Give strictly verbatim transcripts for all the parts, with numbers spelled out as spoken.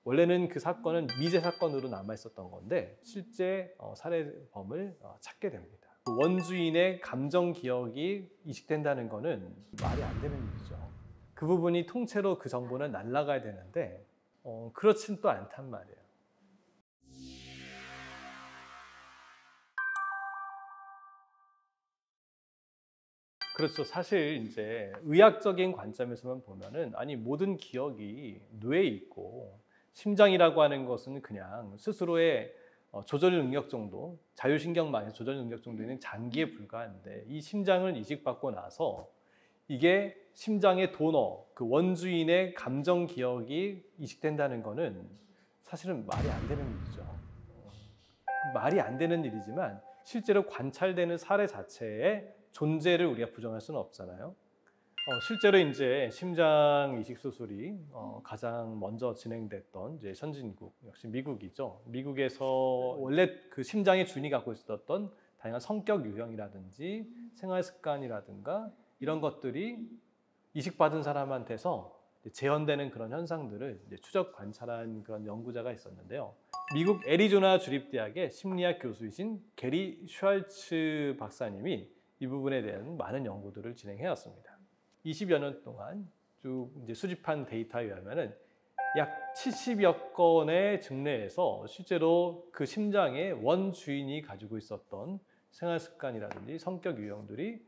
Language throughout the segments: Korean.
원래는 그 사건은 미제 사건으로 남아 있었던 건데 실제 어, 살해범을 어, 찾게 됩니다. 그 원주인의 감정 기억이 이식된다는 거는 말이 안 되는 일이죠. 그 부분이 통째로 그 정보는 날아가야 되는데 어, 그렇진 또 않단 말이에요. 그렇죠. 사실 이제 의학적인 관점에서만 보면은 아니 모든 기억이 뇌에 있고 심장이라고 하는 것은 그냥 스스로의 어, 조절 능력 정도, 자율신경망의 조절 능력 정도는 장기에 불과한데 이 심장을 이식받고 나서 이게 심장의 도너, 그 원주인의 감정 기억이 이식된다는 거는 사실은 말이 안 되는 일이죠. 말이 안 되는 일이지만 실제로 관찰되는 사례 자체의 존재를 우리가 부정할 수는 없잖아요. 어, 실제로 이제 심장 이식 수술이 어, 가장 먼저 진행됐던 이제 선진국 역시 미국이죠. 미국에서 원래 그 심장의 주인이 갖고 있었던 다양한 성격 유형이라든지 생활 습관이라든가 이런 것들이 이식받은 사람한테서 재현되는 그런 현상들을 이제 추적 관찰한 그런 연구자가 있었는데요. 미국 애리조나 주립대학의 심리학 교수이신 게리 슈왈츠 박사님이 이 부분에 대한 많은 연구들을 진행해왔습니다. 이십여 년 동안 쭉 이제 수집한 데이터에 의하면은 약 칠십여 건의 증례에서 실제로 그 심장의 원주인이 가지고 있었던 생활 습관이라든지 성격 유형들이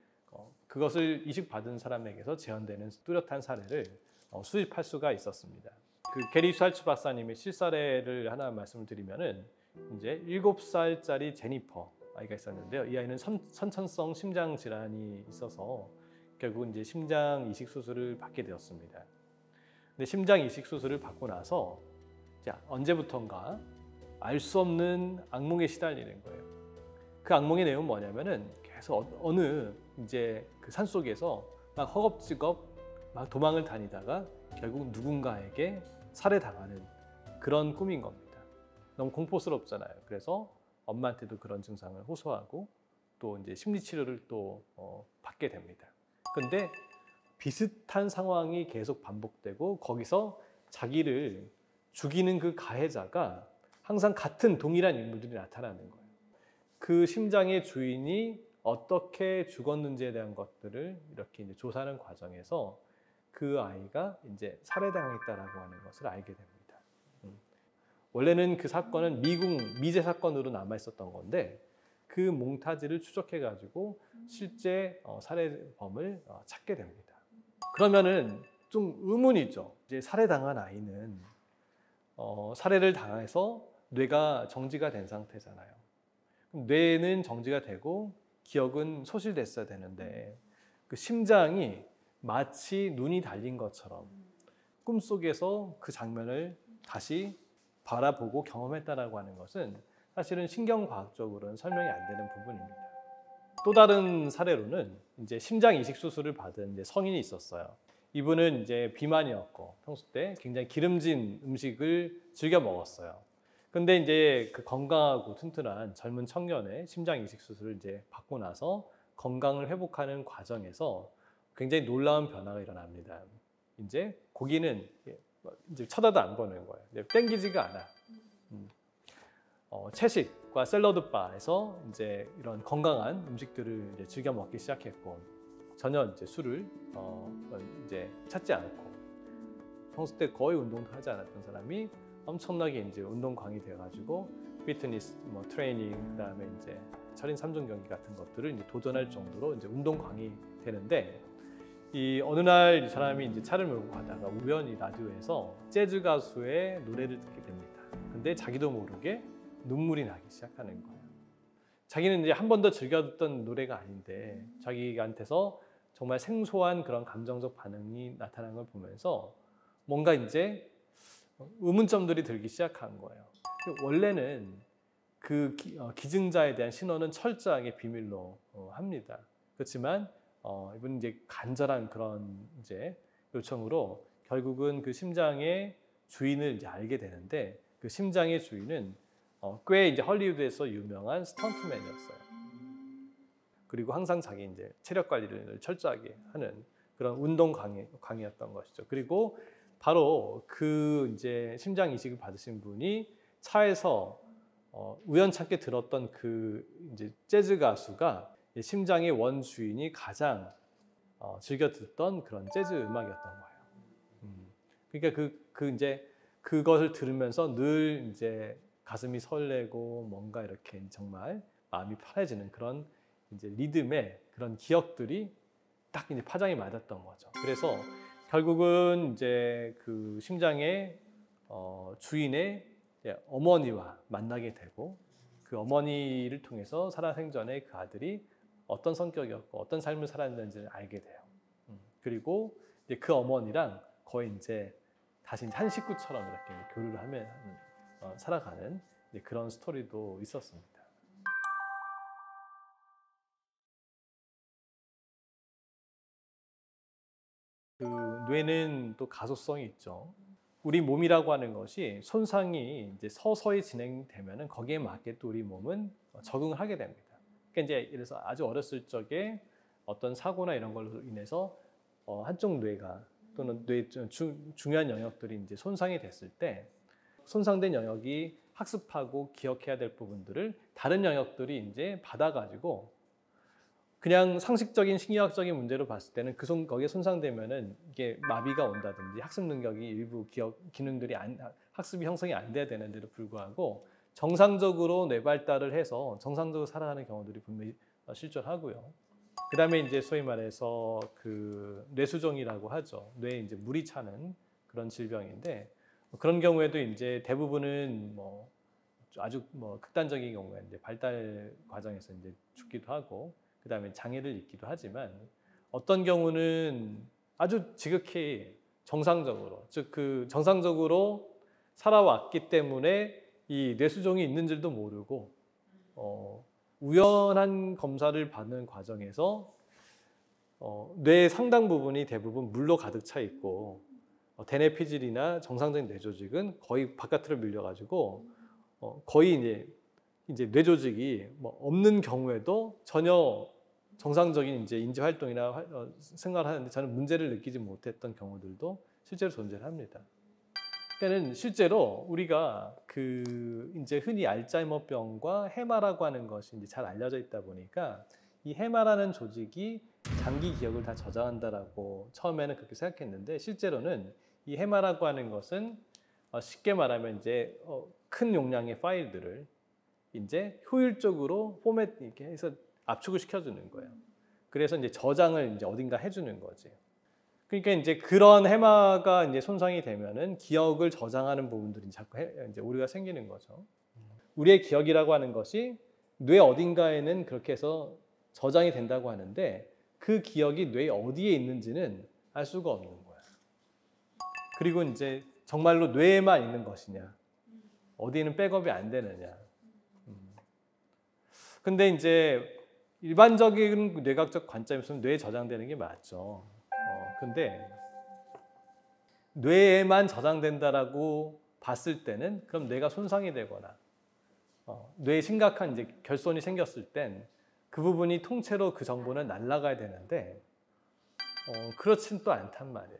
그것을 이식받은 사람에게서 재현되는 뚜렷한 사례를 수집할 수가 있었습니다. 그 게리 슈왈츠 박사님의 실사례를 하나 말씀을 드리면은 이제 일곱 살짜리 제니퍼 아이가 있었는데요. 이 아이는 선, 선천성 심장 질환이 있어서 결국 이제 심장 이식 수술을 받게 되었습니다. 근데 심장 이식 수술을 받고 나서 자, 언제부턴가 알 수 없는 악몽에 시달리는 거예요. 그 악몽의 내용은 뭐냐면은 계속 어느 이제 그 산속에서 막 허겁지겁 막 도망을 다니다가 결국 누군가에게 살해당하는 그런 꿈인 겁니다. 너무 공포스럽잖아요. 그래서 엄마한테도 그런 증상을 호소하고 또 이제 심리 치료를 또 어, 받게 됩니다. 근데 비슷한 상황이 계속 반복되고 거기서 자기를 죽이는 그 가해자가 항상 같은 동일한 인물들이 나타나는 거예요. 그 심장의 주인이 어떻게 죽었는지에 대한 것들을 이렇게 이제 조사하는 과정에서 그 아이가 이제 살해당했다라고 하는 것을 알게 됩니다. 음. 원래는 그 사건은 미국 미제 사건으로 남아 있었던 건데 그 몽타주를 추적해 가지고 실제 어, 살해범을 어, 찾게 됩니다. 그러면은 좀 의문이죠. 이제 살해당한 아이는 어, 살해를 당해서 뇌가 정지가 된 상태잖아요. 그럼 뇌는 정지가 되고 기억은 소실됐어야 되는데 그 심장이 마치 눈이 달린 것처럼 꿈속에서 그 장면을 다시 바라보고 경험했다라고 하는 것은 사실은 신경과학적으로는 설명이 안 되는 부분입니다. 또 다른 사례로는 이제 심장 이식 수술을 받은 이제 성인이 있었어요. 이분은 이제 비만이었고 평소 때 굉장히 기름진 음식을 즐겨 먹었어요. 근데 이제 그 건강하고 튼튼한 젊은 청년의 심장 이식 수술을 이제 받고 나서 건강을 회복하는 과정에서 굉장히 놀라운 변화가 일어납니다. 이제 고기는 이제 쳐다도 안 보는 거예요. 땡기지가 않아. 음. 어, 채식과 샐러드 바에서 이제 이런 건강한 음식들을 이제 즐겨 먹기 시작했고 전혀 이제 술을 어, 이제 찾지 않고 평소 때 거의 운동도 하지 않았던 사람이 엄청나게 이제 운동광이 되어가지고 피트니스, 뭐 트레이닝, 그다음에 이제 철인 삼 종 경기 같은 것들을 이제 도전할 정도로 이제 운동광이 되는데 이 어느 날 이 사람이 이제 차를 몰고 가다가 우연히 라디오에서 재즈 가수의 노래를 듣게 됩니다. 근데 자기도 모르게 눈물이 나기 시작하는 거예요. 자기는 이제 한 번도 즐겨 듣던 노래가 아닌데 자기한테서 정말 생소한 그런 감정적 반응이 나타나는 걸 보면서 뭔가 이제 의문점들이 들기 시작한 거예요. 원래는 그 기, 어, 기증자에 대한 신원은 철저하게 비밀로 어, 합니다. 그렇지만 어, 이분 이제 간절한 그런 이제 요청으로 결국은 그 심장의 주인을 이제 알게 되는데 그 심장의 주인은 어, 꽤 이제 헐리우드에서 유명한 스턴트맨이었어요. 그리고 항상 자기 이제 체력 관리를 철저하게 하는 그런 운동 강의, 강의였던 것이죠. 그리고 바로 그 이제 심장 이식을 받으신 분이 차에서 어, 우연찮게 들었던 그 이제 재즈 가수가 심장의 원주인이 가장 어, 즐겨 듣던 그런 재즈 음악이었던 거예요. 음. 그러니까 그, 그 이제 그것을 들으면서 늘 이제 가슴이 설레고 뭔가 이렇게 정말 마음이 편해지는 그런 이제 리듬의 그런 기억들이 딱 이제 파장이 맞았던 거죠. 그래서 결국은 이제 그 심장의 어, 주인의 어머니와 만나게 되고 그 어머니를 통해서 살아생전에 그 아들이 어떤 성격이었고 어떤 삶을 살았는지를 알게 돼요. 음, 그리고 이제 그 어머니랑 거의 이제 다시 한 식구처럼 이렇게 교류를 하며 어, 살아가는 이제 그런 스토리도 있었습니다. 그 뇌는 또 가소성이 있죠. 우리 몸이라고 하는 것이 손상이 이제 서서히 진행되면은 거기에 맞게 또 우리 몸은 적응을 하게 됩니다. 그러니까 이제 그래서 아주 어렸을 적에 어떤 사고나 이런 걸로 인해서 어 한쪽 뇌가 또는 뇌 주, 중요한 영역들이 이제 손상이 됐을 때 손상된 영역이 학습하고 기억해야 될 부분들을 다른 영역들이 이제 받아가지고 그냥 상식적인 신기학적인 문제로 봤을 때는 그 손, 거기에 손상되면은 이게 마비가 온다든지 학습 능력이 일부 기억 기능들이 안, 학습이 형성이 안 돼야 되는데도 불구하고 정상적으로 뇌 발달을 해서 정상적으로 살아가는 경우들이 분명히 실존하고요. 그다음에 이제 소위 말해서 그 뇌수종이라고 하죠. 뇌에 이제 물이 차는 그런 질병인데 그런 경우에도 이제 대부분은 뭐 아주 뭐 극단적인 경우에 이제 발달 과정에서 이제 죽기도 하고. 그 다음에 장애를 입기도 하지만 어떤 경우는 아주 지극히 정상적으로 즉 그 정상적으로 살아왔기 때문에 이 뇌수종이 있는 줄도 모르고 어, 우연한 검사를 받는 과정에서 어, 뇌의 상당 부분이 대부분 물로 가득 차 있고 어, 대뇌 피질이나 정상적인 뇌 조직은 거의 바깥으로 밀려가지고 어, 거의 이제 이제 뇌 조직이 뭐 없는 경우에도 전혀 정상적인 이제 인지 활동이나 생활을 하는데 저는 문제를 느끼지 못했던 경우들도 실제로 존재합니다. 그러니까는 실제로 우리가 그 이제 흔히 알츠하이머병과 해마라고 하는 것이 이제 잘 알려져 있다 보니까 이 해마라는 조직이 장기 기억을 다 저장한다라고 처음에는 그렇게 생각했는데 실제로는 이 해마라고 하는 것은 쉽게 말하면 이제 큰 용량의 파일들을 이제 효율적으로 포맷 이렇게 해서 압축을 시켜주는 거예요. 그래서 이제 저장을 이제 어딘가 해주는 거지. 그러니까 이제 그런 해마가 이제 손상이 되면은 기억을 저장하는 부분들이 자꾸 해, 이제 오류가 생기는 거죠. 우리의 기억이라고 하는 것이 뇌 어딘가에는 그렇게 해서 저장이 된다고 하는데 그 기억이 뇌 어디에 있는지는 알 수가 없는 거예요. 그리고 이제 정말로 뇌에만 있는 것이냐, 어디에는 백업이 안 되느냐. 근데 이제 일반적인 뇌과학적 관점에서는 뇌에 저장되는 게 맞죠. 어, 근데 뇌에만 저장된다라고 봤을 때는 그럼 뇌가 손상이 되거나 어, 뇌에 심각한 이제 결손이 생겼을 땐 그 부분이 통째로 그 정보는 날아가야 되는데 어, 그렇진 또 않단 말이에요.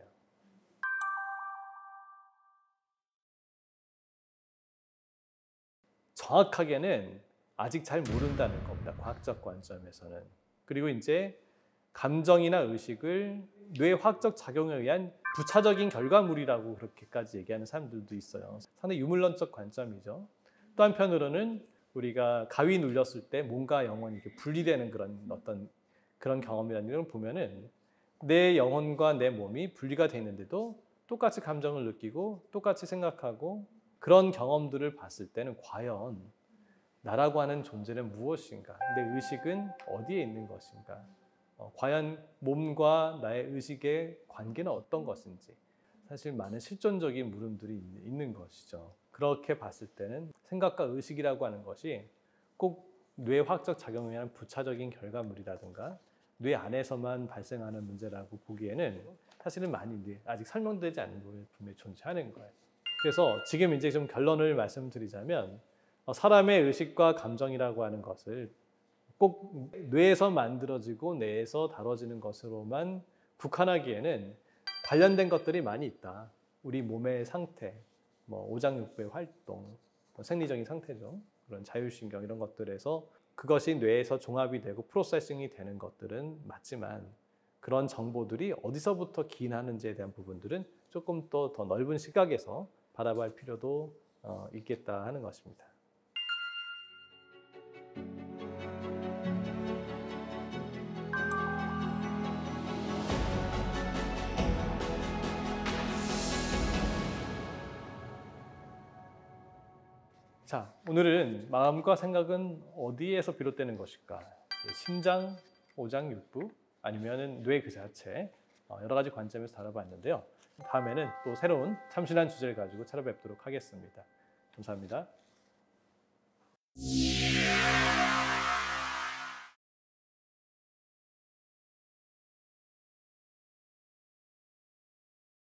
정확하게는 아직 잘 모른다는 겁니다. 과학적 관점에서는. 그리고 이제 감정이나 의식을 뇌 화학적 작용에 의한 부차적인 결과물이라고 그렇게까지 얘기하는 사람들도 있어요. 상당히 유물론적 관점이죠. 또 한편으로는 우리가 가위 눌렸을 때 몸과 영혼이 이렇게 분리되는 그런 어떤 그런 경험이라는 걸 보면은 내 영혼과 내 몸이 분리가 돼 있는데도 똑같이 감정을 느끼고 똑같이 생각하고 그런 경험들을 봤을 때는 과연 나라고 하는 존재는 무엇인가? 내 의식은 어디에 있는 것인가? 어, 과연 몸과 나의 의식의 관계는 어떤 것인지 사실 많은 실존적인 물음들이 있는 것이죠. 그렇게 봤을 때는 생각과 의식이라고 하는 것이 꼭 뇌화학적 작용에 의한 부차적인 결과물이라든가 뇌 안에서만 발생하는 문제라고 보기에는 사실은 많이 아직 설명되지 않는 부분이 분명히 존재하는 거예요. 그래서 지금 이제 좀 결론을 말씀드리자면 사람의 의식과 감정이라고 하는 것을 꼭 뇌에서 만들어지고 뇌에서 다뤄지는 것으로만 국한하기에는 관련된 것들이 많이 있다. 우리 몸의 상태, 뭐 오장육부의 활동, 뭐 생리적인 상태죠. 그런 자율신경 이런 것들에서 그것이 뇌에서 종합이 되고 프로세싱이 되는 것들은 맞지만 그런 정보들이 어디서부터 기인하는지에 대한 부분들은 조금 더, 더 넓은 시각에서 바라볼 필요도 어, 있겠다 하는 것입니다. 자, 오늘은 마음과 생각은 어디에서 비롯되는 것일까? 심장, 오장육부, 아니면 뇌 그 자체 여러 가지 관점에서 다뤄봤는데요. 다음에는 또 새로운 참신한 주제를 가지고 찾아뵙도록 하겠습니다. 감사합니다.